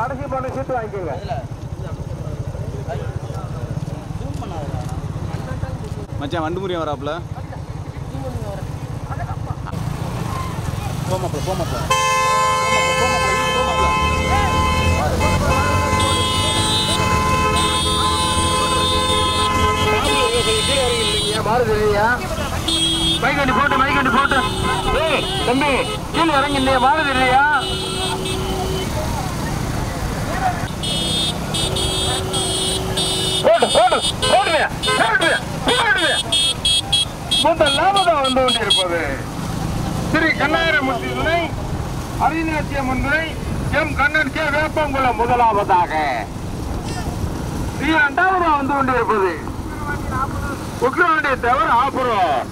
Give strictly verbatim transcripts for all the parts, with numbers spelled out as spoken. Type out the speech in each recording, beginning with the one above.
கடைசி பண்ண சீட்டு வாங்கிக்கோங்க. மச்சான் வண்டு முறியம் வராப்புல. போமாப்ல போமாப்ல மாறு தெரியலையா? மைகண்டி போட்டு மைகண்டி போட்டு தம்பி கீழே இறங்கி இல்லையா? மாறு தெரியலையா? போட்டு போட்டு போடுவேன் போடுவேன் போடுவேன். முதலாவதாக வந்து கொண்டிருப்பது ஸ்ரீ கண்ணாயிரமூர்த்தி துணை அரிநாச்சியம்மன் துணை எம் கண்ணன் கே வேப்பங்குளம். முதலாவதாக இரண்டாவதாக வந்து கொண்டிருப்பது உக்ரவாண்டியை தவிர ஆப்புறம்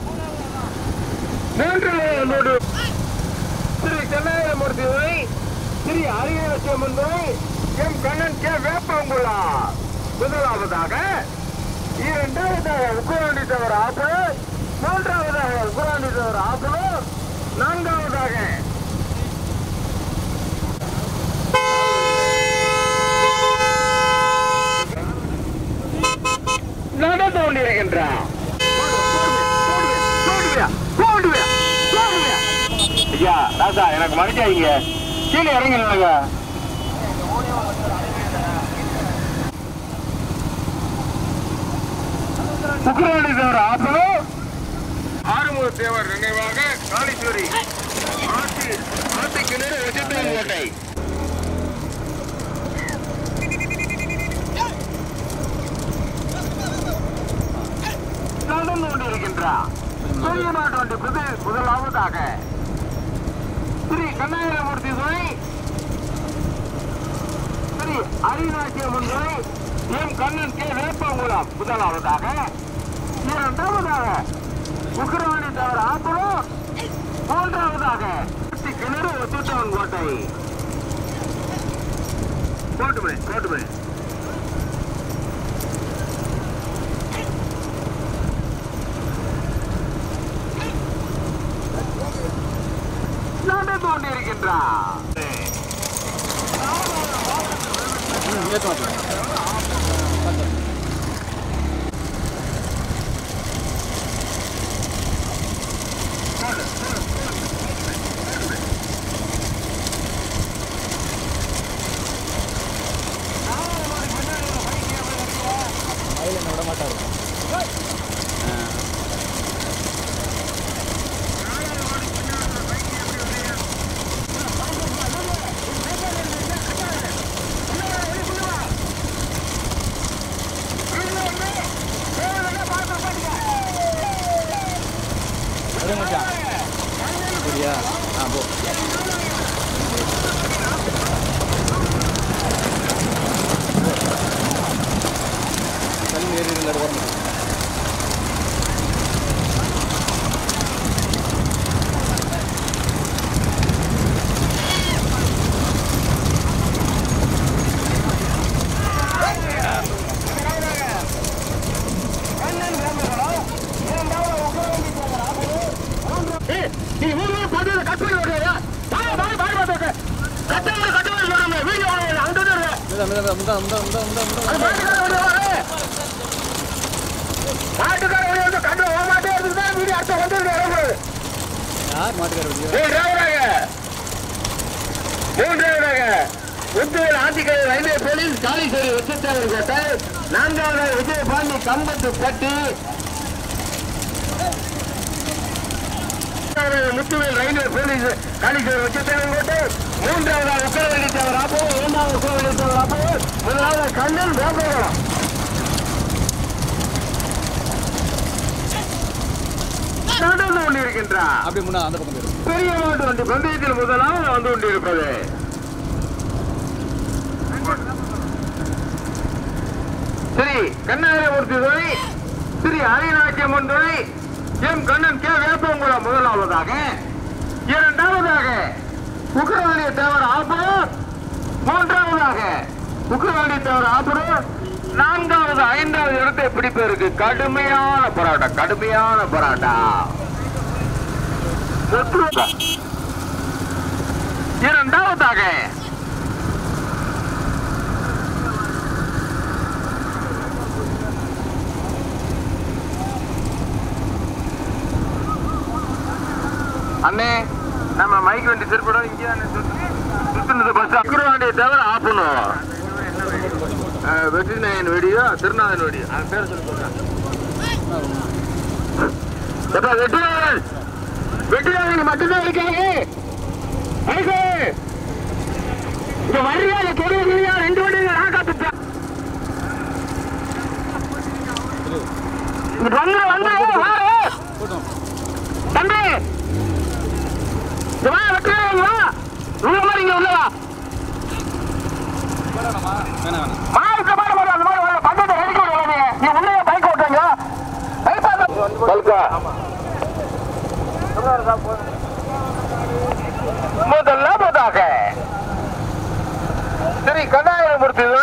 மூன்று ஸ்ரீ கண்ணாயிரமூர்த்தி துணை ஸ்ரீ அரிநாச்சியம்மன் துணை எம் கண்ணன் கே வேப்பங்குளம். முதலாவதாக இரண்டாவதாக உக்ரவாண்டி தவிர ஆப்புறம் மூன்றாவதாக உக்ரவாண்டி தவிர ஆப்புறம் நான்காவதாக நடந்து கொண்டிருக்கின்றான். ஐயா ராசா எனக்கு மறைக்காதீங்க, கீழே இறங்கினாங்க. உக்ரவாண்டி தேவர் ஆசனம் ஆறுமுக தேவர் நினைவாக காளீஸ்வரி ஆட்சி ஆட்சிக்கிணறு வசித்தன் கோட்டை. நடந்து கொண்டிருக்கின்றார். பெரிய நாட்டு முதலாவதாக ஸ்ரீ கண்ணாயிரமூர்த்தி துணை ஸ்ரீ அரிநாச்சியம்மன் துணை எம் கண்ணன் கே வேப்பங்குளம். முதலாவதாக இரண்டாவதாக உக்ரவாண்டி தவிர ஆப்புறம் மூன்றாவதாக கிணறு ஒத்துட்டவன் கோட்டை. கோட்டுமே கோட்டுமே நடந்து கொண்டிருக்கின்றார். விட மாட்டாரு. சரியா? ஆ போ. கல் ஏறி இருந்தாரு வரணும். ரயில்வே போலீஸ் காளீஸ்வரி உச்சத்தேவர் கோட்டை. நான்காவது விஜயபாண்டி கம்பத்து பட்டி. Muthuvel railway police Kaleeswari Uchathevar Kottai. மூன்றாவது உக்கரவள்ளி தேவர் ஆப்போ. இரண்டாவது உக்கரவள்ளி தேவர் ஆப்போ. முதலாவது கண்ணன் வேப்பங்குளம். நடந்து கொண்டிருக்கின்றார். அப்படி முன்னா அந்த பக்கம் பெரிய மாட்டு வண்டி பந்தயத்தில் முதலாவது வந்து கொண்டிருப்பது ஸ்ரீ கண்ணாயிரமூர்த்தி துணை ஸ்ரீ அரிநாச்சியம்மன் துணை எம் கண்ணன் கே வேப்பங்குளம். முதலாவதாக. இரண்டாவதாக உக்கரவாண்டி தேவர் ஆப்பூர். மூன்றாவதாக உக்கரவாண்டி தேவர் ஆப்பூர். நான்காவது ஐந்தாவது இடத்தை பிடிப்பதற்கு கடுமையான போராட்டம் கடுமையான போராட்டம். இரண்டாவதாக அண்ணே நம்ம மைக் வண்டி திருப்படம் இங்கே சுத்தினது பஸ் அக்குருவாண்டியை தவிர ஆஃப் பண்ணுவோம். வெற்றி நாயன் வெடியோ திருநாதன் வெடியோ அது பேர் சொல்லி சொல்றேன். வெற்றி நாயன் வெற்றி நாயன் மட்டும்தான் இருக்காங்க. இந்த வரியாத தொழில்யா ரெண்டு வண்டிகள் நான் காத்துட்டேன். வந்து வந்து தம்பி வா வெற்றி நாயன் வா உள்ள மாதிரி இங்க உள்ளவா மாவுக்கு மாடு மாடு அந்த மாதிரி பந்தத்தை ரெடி பண்ணி விடாதீங்க. நீ உள்ளே பைக் ஓட்டுறீங்க முதல்ல முதலாக சரி கண்ணாயிரம் முடிச்சது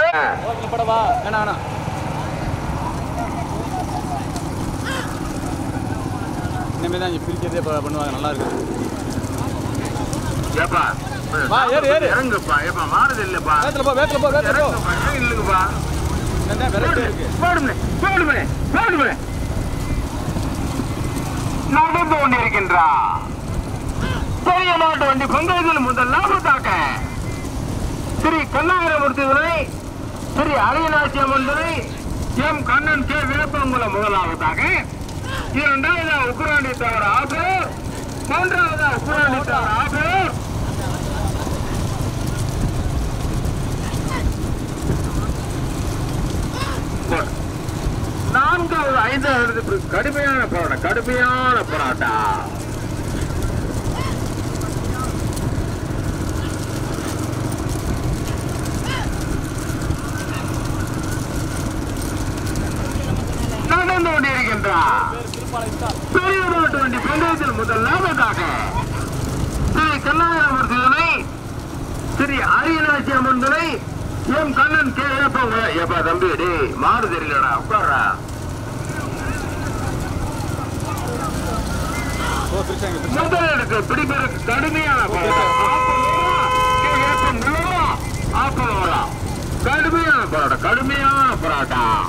இனிமே தான் பிரிக்கிறதே பண்ணுவாங்க. நல்லா இருக்கு. ஏப்பா வா ஏறு ஏறு இறங்குப்பா. ஏப்பா மாறுது இல்லப்பா. வேத்துல போ வேத்துல போ வேத்துல போ இல்லைங்கப்பா. என்ன வெரைட்டி இருக்கு. போடுமே போடுமே போடுமே நடந்து கொண்டிருக்கின்றா பெரிய மாட்டு வண்டி பந்தயத்தில் முதல் லாபத்தாக்க ஸ்ரீ கண்ணாயிரமூர்த்தி துணை ஸ்ரீ அரியநாச்சி அம்மன் துணை எம் கண்ணன் கே விருப்பங்குளம் முதலாவதாக, இரண்டாவதா உக்குராண்டி தவற ஆபூர், மூன்றாவதா உக்குராண்டி தவற ஆபூர், நான்காவது ஐந்தாவது கடுமையான போராட்டம் கடுமையான போராட்டம் நடந்து கொண்டிருக்கின்றார். பெரிய மாட்டு வண்டி பந்தயத்தில் முதல் லாபத்தாக ஸ்ரீ கண்ணாயிரமூர்த்தி துணை ஸ்ரீ அரியநாச்சி அம்மன் துணை எம் கண்ணன் கே எப்பா தம்பி டே மாறு தெரியலடா உட்கார்றா. முதலிடத்து பிடிப்பதற்கு கடுமையான கடுமையான போராட்டம் கடுமையான போராட்டம்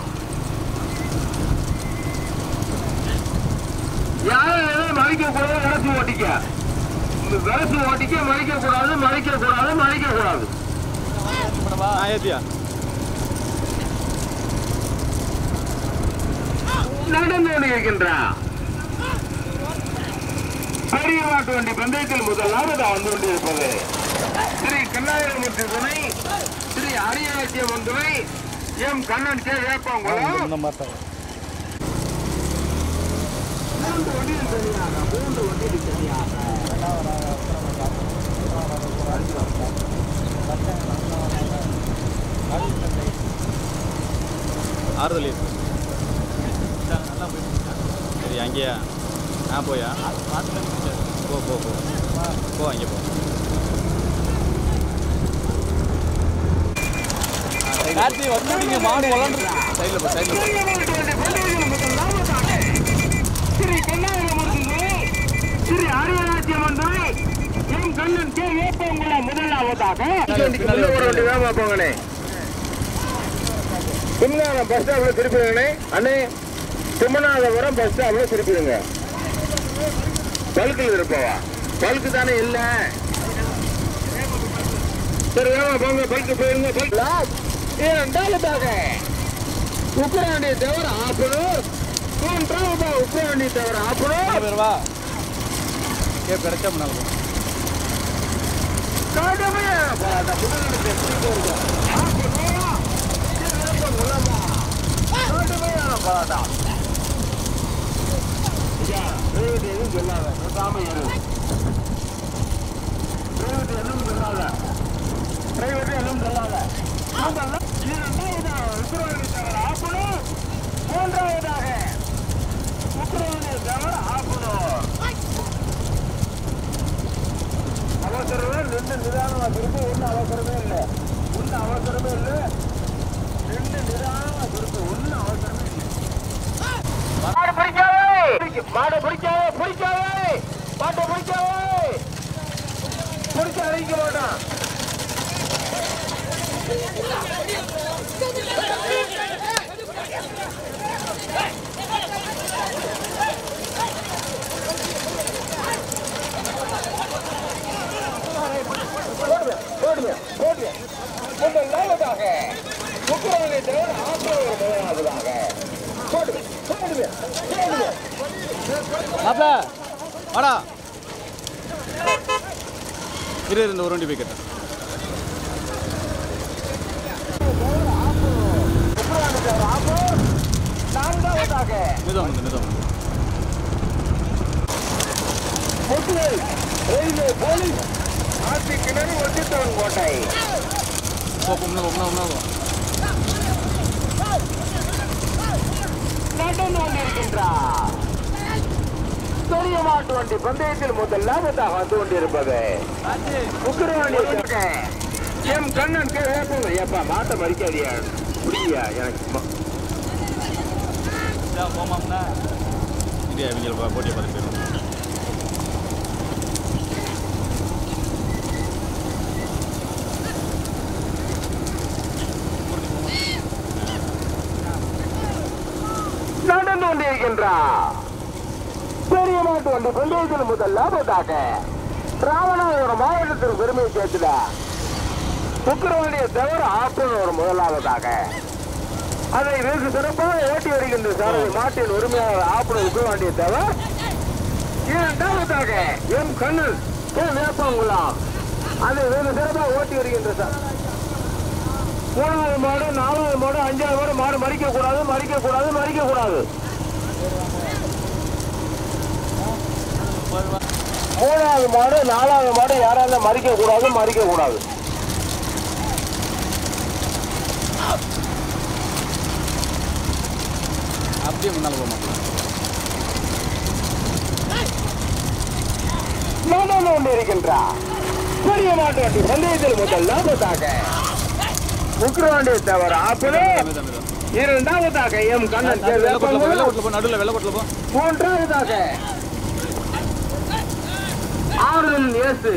யாரும் மறிக்க கூடாது. விரசு ஓட்டிக்க விரசு ஓட்டிக்க மறிக்க கூடாது மறிக்க கூடாது மறிக்க கூடாது. நடந்து கொண்டிருக்கின்றார். பெரிய மாட்டு வண்டி பந்தயத்தில் முதலாவது வந்து கொண்டிருப்பது ஸ்ரீ கண்ணாயிரமூர்த்தி துணை ஸ்ரீ அரியநாச்சி அம்மன் துணை எம் கண்ணன் கே வேப்பங்குளம். மூன்று வண்டியில் தனியாக மூன்று வண்டியில் தனியாக ஆறுதல் சரி அங்கேயா ஆ போயா போ போ போ போ அங்கே போ. கார்த்தி வந்து மாடு வளர்ந்து சைடில் போ சைடில் ஸ்ரீ கண்ணாயிரமூர்த்தி துணை ஸ்ரீ அரியநாச்சி அம்மன் துணை எம் கண்ணன் கே வேப்பங்குளம் முதலாவதாக போங்கண்ணே. சிம்னாதம் பஸ் ஸ்டாப்ல திருப்பிடுங்கண்ணே. அண்ணே சிம்மநாதபுரம் பஸ் ஸ்டாப்ல திருப்பிடுங்க. பல்குல இருப்பவா பல்கு தானே இல்ல சரி வேமா போங்க பல்கு போயிருங்க. இரண்டாவதாக உக்குராண்டி தவிர ஆப்பனூர், மூன்றாவதா உக்குராண்டி தவிர ஆப்பனூர் வா கே கிடைச்சா பண்ணாலும் கடுமையான போராட்டம் முதலிடத்தை கடுமையான போராட்டம். எதுவும் சொல்லாத பேசாம இரு. டிரைவர் எதுவும் சொல்லாத டிரைவர் எதுவும் சொல்லாத. இரண்டாவதாக உக்குராண்டி தவிர ஆப்பனூர், மூன்றாவதாக உக்குராண்டி தவிர ஆப்பனூர். அவசரமே ரெண்டு நிதானமா திருப்பி ஒன்றும் அவசரமே இல்லை ஒன்றும் அவசரமே இல்லை ரெண்டு நிதானமா திருப்பி ஒன்றும் அவசரமே இல்லை. மாடு பிடிக்காதே மாடு பிடிக்காதே பிடிக்காதே மாட்டை பிடிக்காதே பிடிச்ச அழிக்க மாட்டான். மாப்ள வாடா இரு இரு, இந்த ஒரு வண்டி போய் கேட்டேன். நிதம் வந்து நிதம் கோட்டை நடந்து கொண்டிருக்கின்றார். பெரிய மாட்டு வண்டி பந்தயத்தில் முதலாவதாக வந்து கொண்டிருப்பது உக்கிரவாண்டி எம் கண்ணன் கேட்போங்க. ஏப்பா மாட்டை மறிக்காதியா புரியா எனக்கு போமாம்னா இது அவங்க போட்டியை பார்த்து போயிடும். நடந்து கொண்டிருக்கின்றார். பெரிய மாட்டு வண்டி பந்தயத்தில் முதலாவதாக ராமநாதபுரம் மாவட்டத்திற்கு பெருமையை சேர்த்துட உக்கிரவாண்டியை தவிர ஆற்றல் ஒரு முதலாவதாக அதை வெகு சிறப்பாக ஓட்டி வருகின்ற சாரதி மாட்டின் உரிமையாளர் ஆப்பன உக்கிரவாண்டியை தவிர இரண்டாவதாக எம் கண்ணன் கே வேப்பங்குளம் அதை வெகு சிறப்பாக ஓட்டி வருகின்ற சார். மூணாவது மாடு நாலாவது மாடு அஞ்சாவது மாடு மாடு மறிக்க கூடாது மறிக்க கூடாது மறிக்க கூடாது. மூணாவது மாடு நாலாவது மாடு யாராவது மறிக்க கூடாது மறிக்க கூடாது. அப்படியே முன்னால போக மாட்டோம். நடந்து கொண்டிருக்கின்றார். பெரிய மாட்டு வண்டி பந்தயத்தில் முதலாவதாக உக்கிரவாண்டியை தவிர ஆப்பிளே இரண்டாவதாக எம் கண்ணன் நடுவில் வெள்ளக்கோட்டில் போ. மூன்றாவதாக ஆறுதல் இயேசு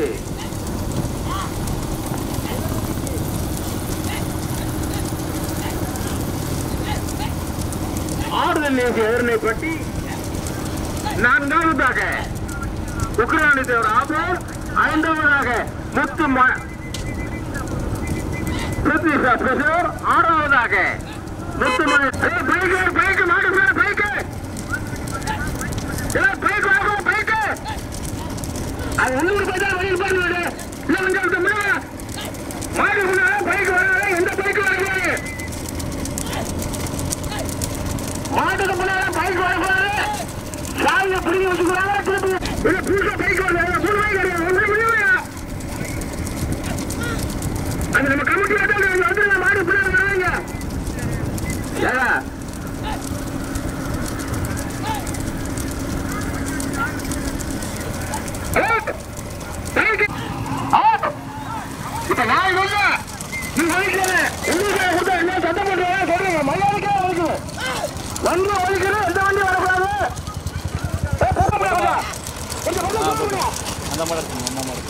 ஆறுதல் இயேசு எதிர்னைப்பட்டி நான்காவதாக உக்கிரவாண்டி தவிர ஆப்பிள் ஐந்தாவதாக முத்து ஆறாவதாக முத்துமணி பைக்கு பைக்கு மாடு பைக்கு பைக்கு வாங்க பைக்கு அது உள்ளூர் போய் தான் வழி பாருங்க. இல்லை கொஞ்சம் மாடு முன்னால பைக்கு வராது. எந்த பைக்கு வரக்கூடாது. மாட்டுக்கு முன்னால பைக்கு வரக்கூடாது. சாயில பிடிக்க வச்சுக்கிறாங்க. திருப்பி புதுசா பைக்கு வருது. மூணு பைக் வருது. ஒன்று முடியலையா அது நம்ம கமிட்டி வந்து மாடு பின்னாடி வராங்க. ஏங்க இப்ப நான் சொல்ல நீ ஒழிக்கிறேன் உங்களுக்கு என்ன சட்டம் பண்றீங்க சொல்றீங்க. மல்லாவுக்கே ஒழிக்குது வந்து ஒழிக்கிறேன். எந்த வண்டி வரக்கூடாது. அந்த மாதிரி இருக்கு அந்த மாதிரி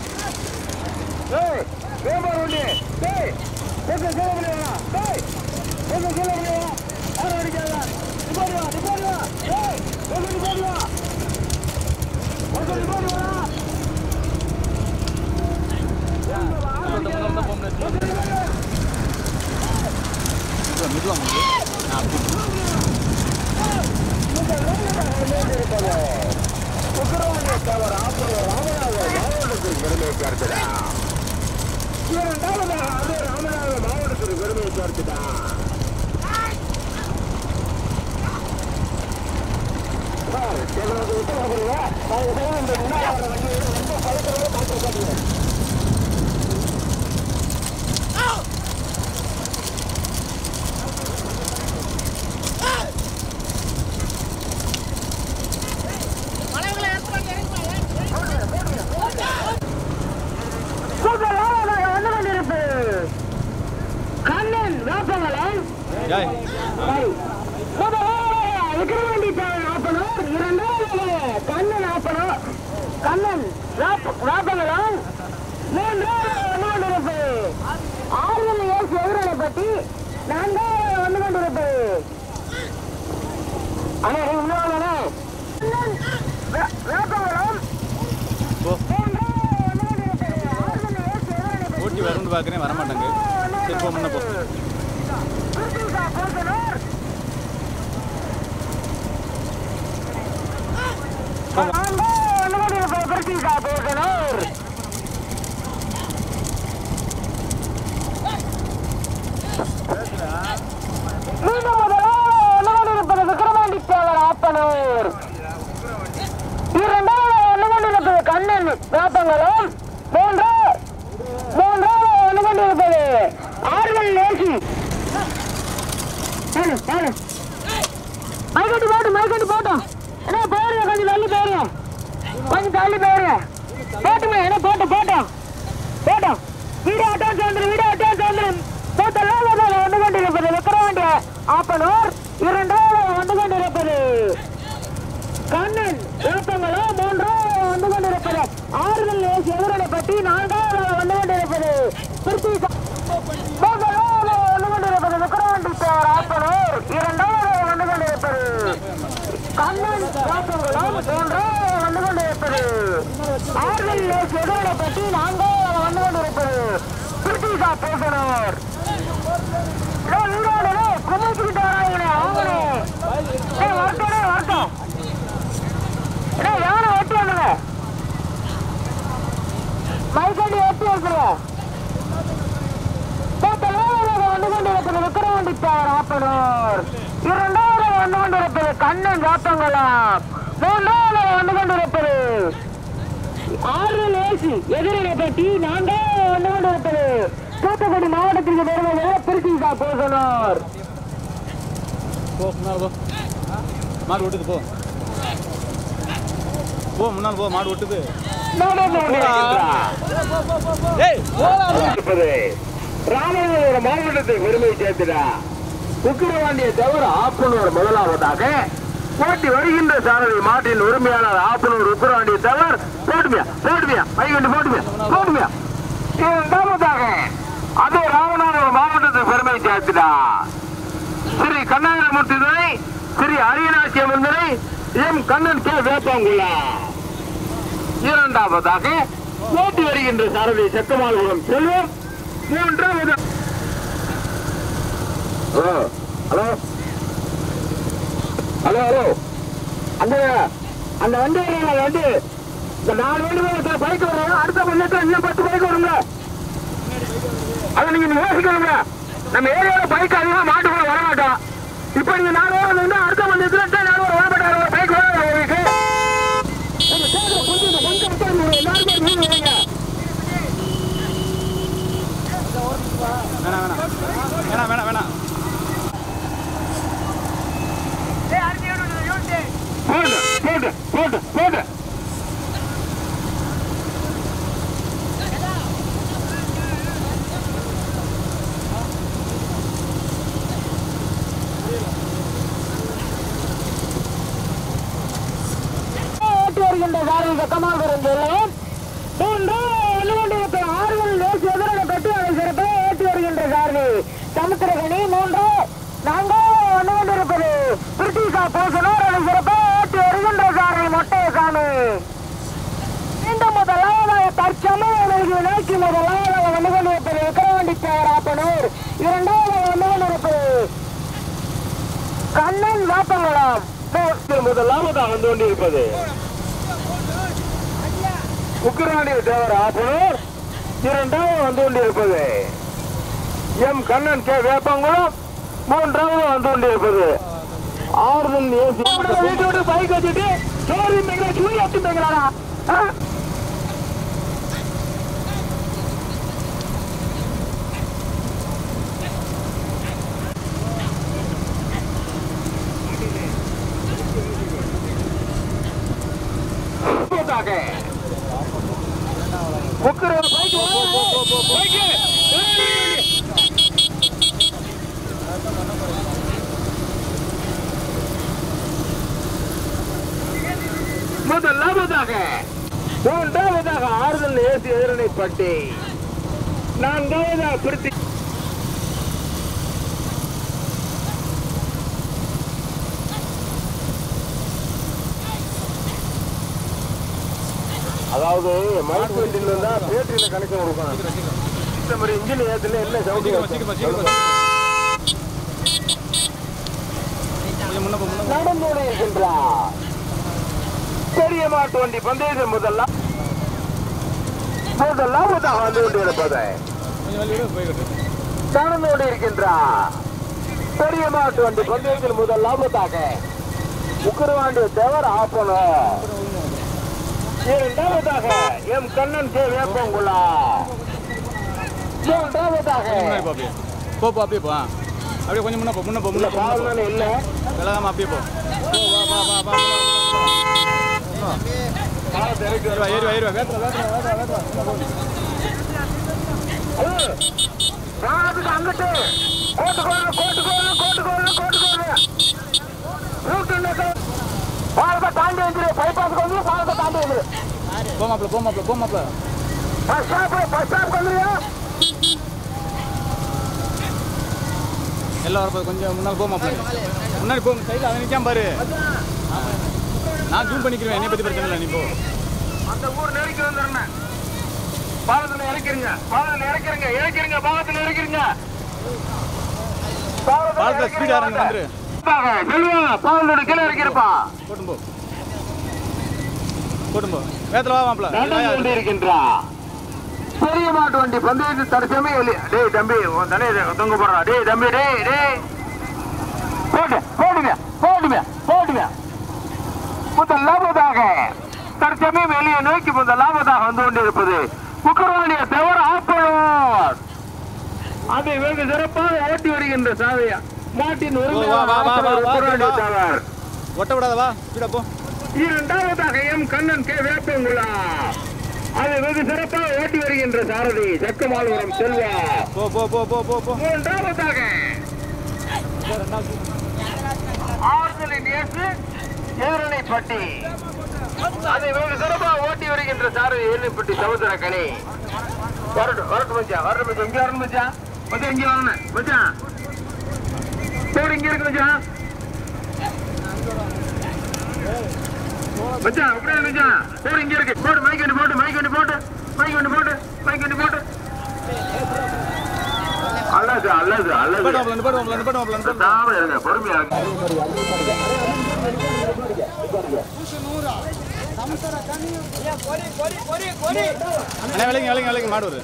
ஏய் வேபார் வண்டி டேய் கொஞ்சம் கீழே பண்ணியா டேய் கொஞ்சம் கீழே பண்ணியா யாரும் அடிக்காத நிப்பாடுவா நிப்பாடுவா டேய் கொஞ்சம் நிப்பாடுவா கொஞ்சம் நிப்பாடுவா உக்கிரவாண்டியை தவிர ஆப்பிள் ராமநாதபுரம் மாவட்டத்திற்கு பெருமையை சேர்த்துடா. இரண்டாவதாக அதே ராமநாதபுரம் மாவட்டத்திற்கு பெருமையை சேர்த்துடா. கண்ணன் வேப்பங்குளம் விக்கிரவாண்டி ஆப்பனூர் இரண்டாவது கண்ணன் ஆப்பனூர் கண்ணன் வேப்பங்குளம் மூன்றாவது வந்து கொண்டிருப்பு ஆறுதல் ஏசு எதிரனைப்பட்டி நான்காவது வந்து கொண்டிருப்பு. அண்ணா இன்னொரு வேப்பங்குளம் ஓட்டி வரணும்னு பார்க்குறேன் வரமாட்டாங்க. சரி போ முன்ன போ. வந்து கொண்டிருப்பது பிரதீஷா போகனூர். மீண்டும் முதலாவது வந்து கொண்டிருப்பது விக்கிரமாண்டி தேவர் ஆப்பனூர். இரண்டாவது வந்து கொண்டிருப்பது கண்ணன் வேப்பங்குளம். மூன்று மூன்றாவது வந்து கொண்டிருப்பது ஆறுதல் நேசி. மைக்கட்டி போட்டு மைக்கட்டி போட்டோம். என்ன போயிருங்க, கொஞ்சம் தள்ளி போயிருங்க, கொஞ்சம் தள்ளி போயிருங்க. போட்டுமே என்ன போட்டு போட்டோம் போட்டோம். வீடு அட்டா சேர்ந்து வீடு அட்டா சேர்ந்து மூத்தலாவது வந்து கொண்டிருப்பது விக்கிரவாண்டி ஆப்பனூர். இரண்டாவது வந்து கொண்டிருப்பது கண்ணன் வேப்பங்குளம். மூன்றாவது வந்து கொண்டிருப்பது ஆறுதல் நேசி எதிரடைப்பட்டி. நான்காவது வந்து கொண்டிருப்பது திருச்சி. மூன்றாவது வந்து கொண்டிருப்பது விக்கிரவாண்டி தேவர் ஆப்பனூர். இரண்டாவது வந்து கொண்டிருப்பது கண்ணன் வேப்பங்குளம். மூன்றாவது வந்து கொண்டிருப்பது ஆறுதல் நேசி எதிரடைப்பட்டி. நான்காவது வந்து கொண்டிருப்பது திருச்சி போகனூர். குமைச்சுக்கிட்டு வராங்க அவங்களே வரட்டே வரட்டும். யானை வெட்டி வந்துங்க, மைக்கண்டி வெட்டி வைக்கிறேன். வந்து கொண்டிருப்பது விக்கிரவாண்டி தேவர் ஆப்பனூர். இரண்டாவது வந்து கொண்டிருப்பது கண்ணன் வேப்பங்குளம். மூன்றாவது வந்து கொண்டிருப்பது ஆறுதல் நேசி எதிரிடப்பட்டி. நான்காவது வந்து கொண்டிருப்பது தூத்துக்குடி மாவட்டத்திற்கு பெருமை திருச்சிசா போகனூர். போ முன்னால் போ, மாடு ஓட்டுது. போ போ முன்னால் போ, மாடு ஓட்டுது. ராமநாதபுரம் மாவட்டத்தில் பெருமை சேர்த்துடா விக்கிரவாண்டியை தவிர ஆப்பனூர் முதலாவதாக போட்டி வருகின்ற சாரதி மாட்டின் உரிமையாளர் ஆப்பனூர் விக்கிரவாண்டியை தவிர போட்டுமியா போட்டுமியா மைகண்டு போட்டுமியா போட்டுமியா. இரண்டாவதாக அதே ராமநாதபுரம் மாவட்டத்தில் பெருமை சேர்த்துடா ஸ்ரீ கண்ணாயிரமூர்த்தி துணை ஸ்ரீ அரியநாச்சி அம்மன் எம் கண்ணன் கே வேப்பங்குளம். இரண்டாவதாக போட்டி வருகின்ற சாரதி செக்கமால்புரம் செல்வம். மூன்றாவது ஹலோ ஹலோ ஹலோ ஹலோ அந்த அந்த வண்டி வந்து இந்த நாலு வண்டி பைக் வரும். அடுத்த கொஞ்சம் இன்னும் பத்து பைக் வருங்க. அதை நீங்க யோசிக்கணுங்க. நம்ம ஏரியாவில் பைக் அதிகமா மாட்டுக்குள்ள வர மாட்டோம். இப்ப நீங்க நாலு வாரம் வந்து அடுத்த மந்திரத்துல நாலு வாரம் வரமாட்டாங்க. ஒரு பைக் வர உங்களுக்கு வேணாம் வேணாம் வேணாம் வேணாம். போட்டு போட்டு போட்டு வருகின்ற சாரதி சக்கமாபுரம் செல்லும். மூன்று கொண்டிருக்கிற ஆறுதல் நேசி எதிரனை கட்டி அதை சிறப்பாக ஏற்றி வருகின்ற சாரதி சமுத்திரகனி. மூன்று நான்காவது வந்து கொண்டிருப்பது பிரிட்டிஷா போசனூர். அதை சிறப்பாக ஏற்றி வருகின்ற சாரதி மொட்டையசாமி. மீண்டும் முதலாவதாக தற்சமயம் நோக்கி முதலாவதாக வந்து கொண்டிருப்பது விக்கிரவாண்டி தேவர் ஆப்பனூர். இரண்டாவது வந்து கொண்டிருப்பது கண்ணன் வேப்பங்குளம். முதலாவதாக வந்து கொண்டிருப்பது விக்கிரவாண்டி தேவர் ஆப்பனூர். இரண்டாவது வந்து கொண்டிருப்பது எம் கண்ணன் கே வேப்பங்குளம். மூன்றாவது வந்து கொண்டிருப்பது ஆறுதல் நேசி. வீட்டோட பைக் வச்சுட்டு சோறு சூரிய வச்சுங்களா முதலாவதாக மூன்றாவதாக ஆறுதல் நேசி எதிரணைப்பட்டி. நான்காவதாக பிரித்தி அதாவது மைக் வண்டியில் இருந்தா பேட்டரியில கனெக்ஷன் கொடுக்கணும். இந்த மாதிரி இன்ஜின் ஏத்துல என்ன நடந்து இருக்கின்றார். பெரிய மாட்டு வண்டி பந்தயத்தில் முதலாம் முதலாவதாக வந்து கொண்டிருப்பது நடந்தோடு இருக்கின்றார். பெரிய மாட்டு வண்டி பந்தயத்தில் முதலாவதாக உக்கரவாண்டி தேவர் ஆப்பனம். இரண்டாவதாக எம் கண்ணன் கே வேப்பங்குளா. மூன்றாவதாக போ போ அப்படியே போ அப்படியே கொஞ்சம் முன்ன போ முன்ன போ முன்ன போ இல்ல விலகாம அப்படியே போ வா வா வா வா ஏறுவா ஏறுவா ஏறுவா வேட்ரா வேட்ரா வேட்ரா வேட்ரா ராதுக்கு அங்கிட்டு கோட்டு கோடு கோட்டு கோடு கோட்டு கோடு கோட்டு கோடு ரூட் பாலத்தை தாண்டி வந்துரு பைபாஸ்க்கு வந்து பாலத்தை தாண்டி வந்துரு போ மாப்ள போ மாப்ள போ மாப்ள பஸ் ஸ்டாப் பஸ் ஸ்டாப் வந்துருயா. எல்லாம் வரப்போ கொஞ்சம் முன்னாடி போ மாப்ள முன்னாடி போ சைடில் அவன் நிற்காம பாரு. நான் ஜூம் பண்ணிக்கிறேன் என்னை பற்றி பிரச்சனை இல்லை நீ போ. அந்த ஊர் நெருக்கி வந்துடுறேன். பாலத்தில் இறக்கிறீங்க பாலத்தில் இறக்கிறீங்க இறக்கிறீங்க பாலத்தில் இறக்கிறீங்க பாலத்தில் ஸ்பீட் ஆரம்பி வந்துரு செல்வா பாலத்தோட கீழே இறக்கிறப்பா போட்டும் போ போட்டும் போ வேத்துல வா மாப்ள நடந்து இருக்கின்றா. பெரிய மாட்டு வண்டி பந்தயத்தில் தற்சமே டேய் தம்பி உன் தனே தொங்க போடுறா. டேய் தம்பி டேய் டேய் போட்டு போடுங்க போடுங்க போடுங்க முதல் லாபத்தாக தற்சமயம் வெளியே நோக்கி முதல் லாபத்தாக வந்து கொண்டிருப்பது உக்கரவாண்டிய தவிர ஆப்பழம். அதை வெகு சிறப்பாக ஓட்டி வருகின்ற சாவையா மாட்டின் உக்கரவாண்டிய தவர் ஒட்ட விடாத வா ஸ்பீடா போ. இரண்டாவதாக எம் கண்ணன் கே வேப்பங்குளா. அதை வெகு சிறப்பாக ஓட்டி வருகின்ற சாரதி சக்கமாலுவரம் செல்வா. போ போ போ போ போ போ மூன்றாவதாக ஆறுதலின் இயேசு எதிரணைப்பட்டி. அதை வெகு சிறப்பாக ஓட்டி வருகின்ற சாரதி எதிரணைப்பட்டி சமுத்திர கனி. வரட்டும் வரட்டும் மச்சா வரட்டும் மச்சா இங்கே வரணும் மச்சா மச்சா இங்கே வரணும் மச்சா போடு இங்கே இருக்கு மச்சா மச்சா அப்படியே மச்சா போடு இங்கே இருக்கு போடு மைக் வண்டி போட்டு மைக் வண்டி போட்டு மைக் வண்டி போட்டு மைக் வண்டி போட்டு அல்லது அல்லது அல்லது பொறுமையா விலைங்க விலைங்க விலைங்க மாடுவது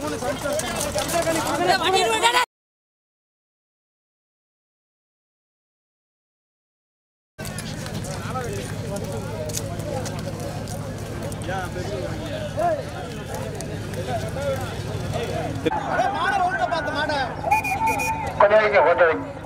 கொஞ்சம்